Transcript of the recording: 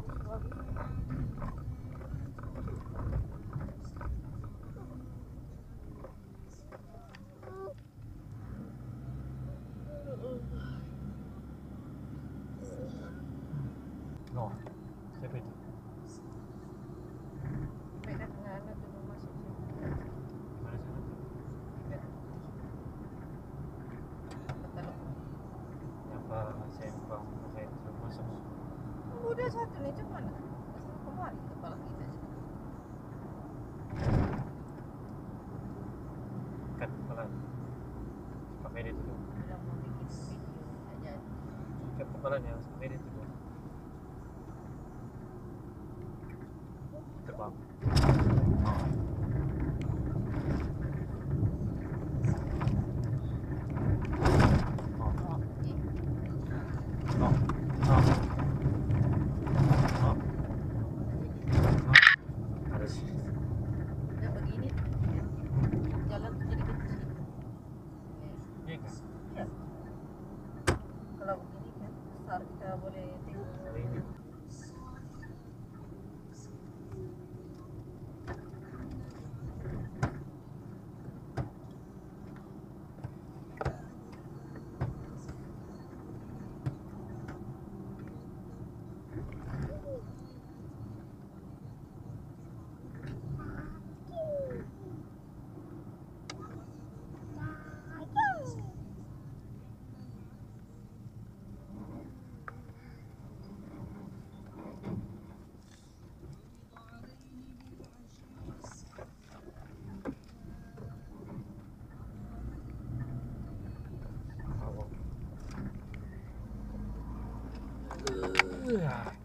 No, siapa itu? Baik dah tengah anak tu masuk sini. Mana sana tu? Betul. Apa sempang pakai semua semua. Udah satu ni macam mana? Pasal kemarin kepala kita je. Kat kepala. Pakai dia dulu. Bila mau bikin video tak jadi. Kat kepalanya pakai dia dulu. Terbang. Dah begini jalan tu jadi kecil. Iya kan? Ya. Kalau begini kan besar kita boleh tengok. Ini. Yeah.